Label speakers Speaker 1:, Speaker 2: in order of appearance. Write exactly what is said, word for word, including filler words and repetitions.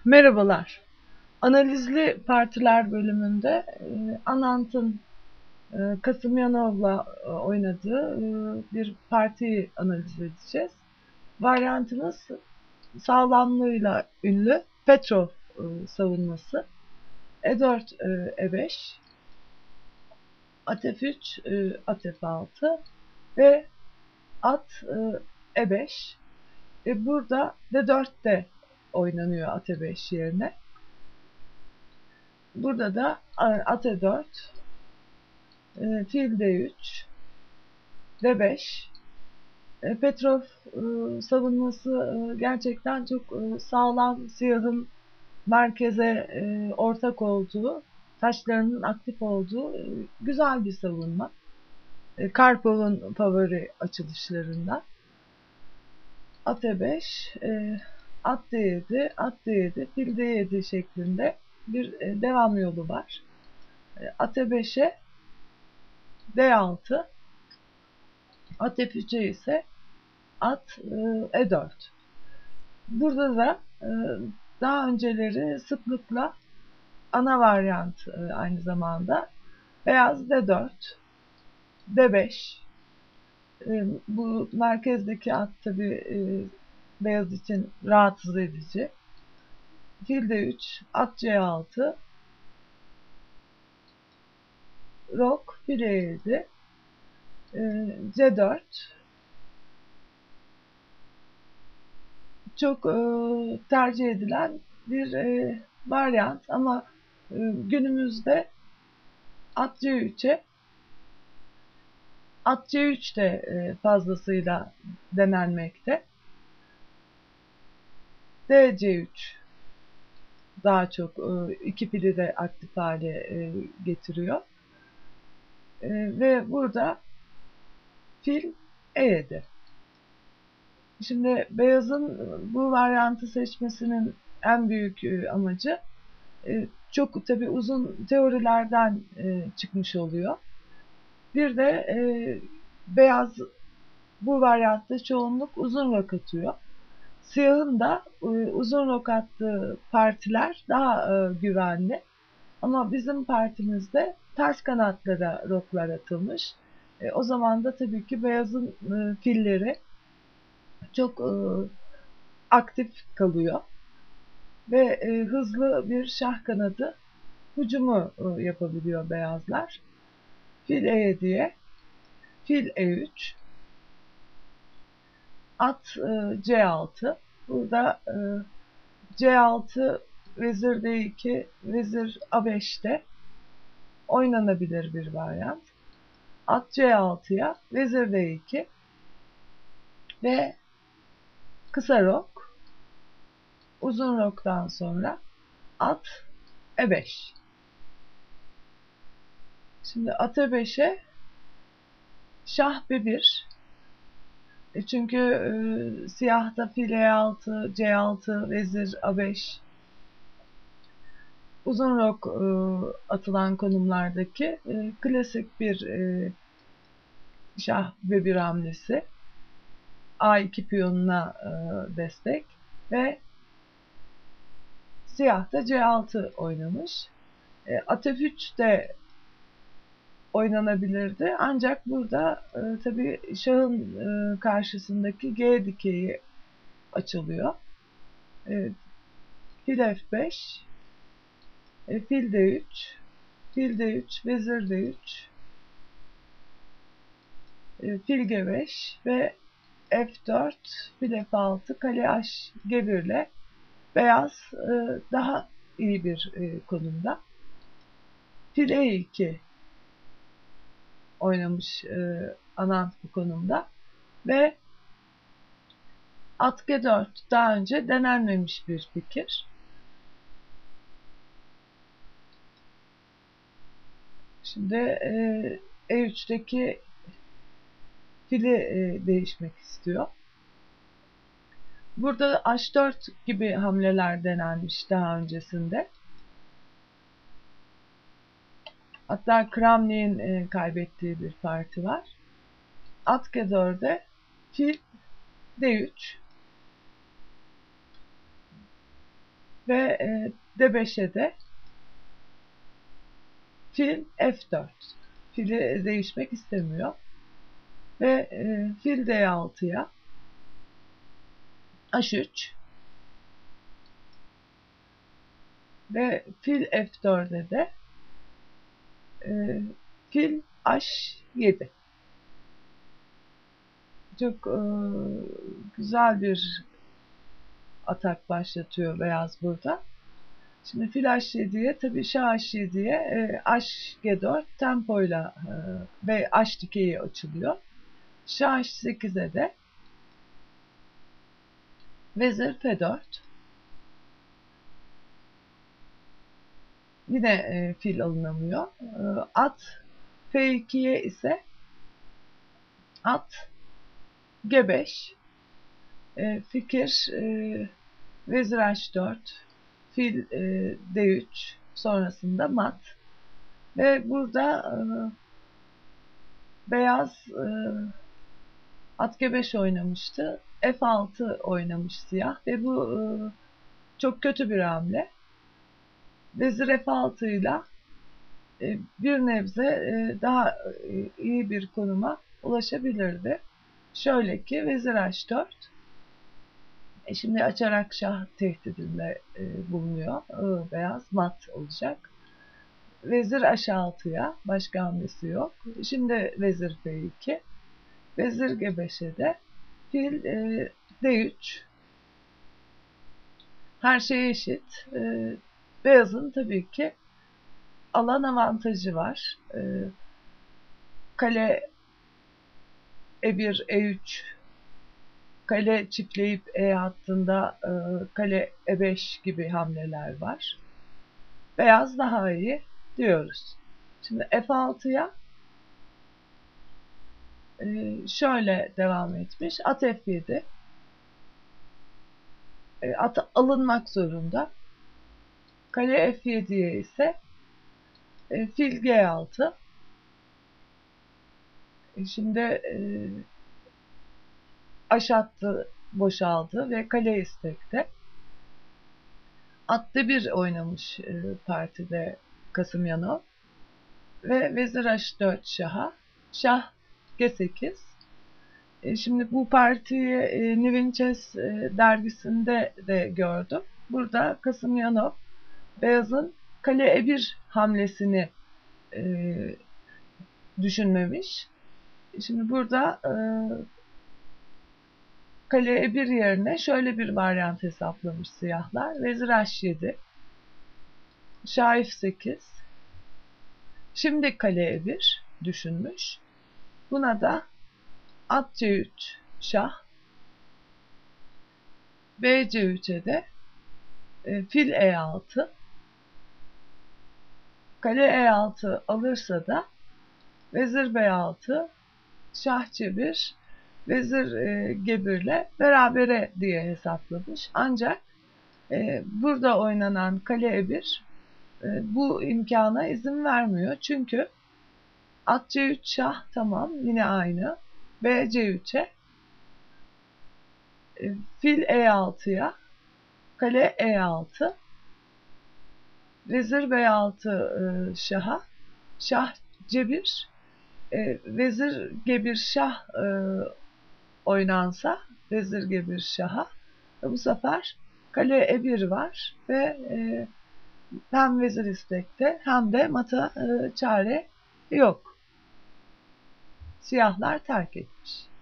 Speaker 1: Merhabalar. Analizli partiler bölümünde e, Anant'ın e, Kasımyanov'la e, oynadığı e, bir partiyi analiz edeceğiz. Varyantımız sağlamlığıyla ünlü Petrov e, savunması. E dört, e, E beş, at F üç, e, at F altı ve at e, E beş. E, burada D dört de oynanıyor at E beş yerine. Burada da at E dört, e, fil D üç, D beş. E, Petrov e, savunması e, gerçekten çok e, sağlam, siyahın merkeze e, ortak olduğu, taşlarının aktif olduğu e, güzel bir savunma. E, Karpov'un favori açılışlarından. At E beş, e, at D yedi, at D yedi, fil D yedi şeklinde bir e, devam yolu var. E, at E beşe D altı, at F üçe ise at e, E dört. Burada da e, daha önceleri sıklıkla ana varyant e, aynı zamanda beyaz D dört, D beş. E, bu merkezdeki at tabi e, beyaz için rahatsız edici. Fil D üç, at C altı, rok fil E yedi, e, C dört. Çok e, tercih edilen bir e, varyant ama e, günümüzde at C üçe, at C üç de e, fazlasıyla denenmekte. D C üç daha çok e, iki fili de aktif hale e, getiriyor. E, ve burada fil E yedi. Şimdi beyazın bu varyantı seçmesinin en büyük e, amacı e, çok tabi uzun teorilerden e, çıkmış oluyor. Bir de e, beyaz bu varyantta çoğunluk uzun rok atıyor. Siyahın da e, uzun rok attığı partiler daha e, güvenli. Ama bizim partimizde ters kanatlara roklar atılmış. E, o zaman da tabii ki beyazın e, filleri çok e, aktif kalıyor ve e, hızlı bir şah kanadı hücumu e, yapabiliyor beyazlar. Fil E yediye, fil E üç, at e, C altı. Burada e, C altı, vezir D iki, vezir A beşte oynanabilir bir varyant. At C altıya, vezir D iki ve kısa rok. Uzun roktan sonra at E beş. Şimdi at E beşe şah B bir. E çünkü e, siyahta fil E altı, C altı, vezir A beş. Uzun rok e, atılan konumlardaki e, klasik bir e, şah B bir hamlesi. A iki piyonuna e, destek ve siyah da C altı oynamış. E, at F üç de oynanabilirdi. Ancak burada e, tabii şahın e, karşısındaki G dikeyi açılıyor. E, fil F beş, e, fil D üç, fil D üç, vezir D üç, e, fil G beş ve F dört, fil F altı, kale H G bir ile beyaz e, daha iyi bir e, konumda. Fil E iki oynamış e, Anant bu konumda ve at G dört daha önce denenmemiş bir fikir. Şimdi e, E üçteki fili e, değişmek istiyor. Burada H dört gibi hamleler denenmiş daha öncesinde. Hatta Kramnik'in e, kaybettiği bir parti var. At G dörde fil D üç. Ve e, D beşe de fil F dört. Fili değişmek istemiyor. Ve e, fil D altıya H üç ve fil F dörde de e, fil H yedi. Çok e, güzel bir atak başlatıyor beyaz burada. Şimdi fil H yediye tabii şah H yediye e, H G dört tempoyla e, ve H dikeyi açılıyor. Şah H sekize de vezir F dört. Yine e, fil alınamıyor. E, at F ikiye ise at G beş, e, fikir e, vezir H dört, fil e, D üç, sonrasında mat. Ve burada e, beyaz e, at G beş oynamıştı. F altı oynamış siyah ve bu e, çok kötü bir hamle. Vezir F altı ile e, bir nebze e, daha e, iyi bir konuma ulaşabilirdi. Şöyle ki vezir H dört. E şimdi açarak şah tehdidinde e, bulunuyor. I, beyaz mat olacak. Vezir H altıya başka hamlesi yok. Şimdi vezir F iki. Vezir G beşe de fil e, D üç. Her şey eşit. E, beyazın tabii ki alan avantajı var. E, kale E bir, E üç, kale çiftleyip E hattında e, kale E beş gibi hamleler var. Beyaz daha iyi diyoruz. Şimdi F altıya e, şöyle devam etmiş. At F yedi. E, at alınmak zorunda. Kale F yediye ise e, fil G altı. E, şimdi e, H hattı boşaldı ve kale istekte. At D bir oynamış e, partide Kasımyanov. Ve vezir H dört şaha. Şah G sekiz. E, şimdi bu partiyi e, Nivin Chess e, dergisinde de gördüm. Burada Kasımyanov beyazın kale E bir hamlesini e, düşünmemiş. Şimdi burada e, kale E bir yerine şöyle bir varyant hesaplamış siyahlar. Vezir H yedi, şah F sekiz. Şimdi kale E bir düşünmüş. Buna da at C üç şah, B C üçe de e, fil E altı. Kale E altı alırsa da vezir B altı, şah C bir, vezir e, G bir ile berabere diye hesaplamış. Ancak e, burada oynanan kale E bir e, bu imkana izin vermiyor. Çünkü at C üç şah tamam yine aynı. B C üçe, e, fil E altıya, kale E altı, vezir B altı e, şaha, şah C bir, e, vezir G bir şah e, oynansa, vezir G bir şaha, e, bu sefer kale E bir var ve e, hem vezir istekte hem de mata e, çare yok. Siyahlar terk etmiş.